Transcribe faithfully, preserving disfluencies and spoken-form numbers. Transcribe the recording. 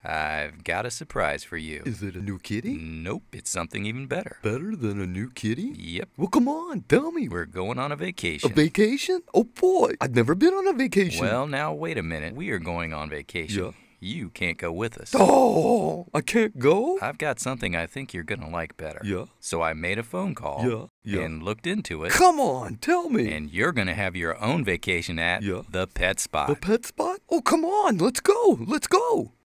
I've got a surprise for you. Is it a new kitty? Nope, it's something even better. Better than a new kitty? Yep. Well, come on, tell me. We're going on a A vacation. vacation? Oh, boy. I've never been on a vacation. Well, now, wait a minute. We are going on vacation. Yeah. You can't go with us. Oh, I can't go? I've got something I think you're gonna like better. Yeah. So I made a phone call. Yeah, yeah. And looked into it. Come on, tell me. And you're gonna have your own vacation at Yeah. the Pet Spot. The pet spot? Oh, come on, let's go. Let's go.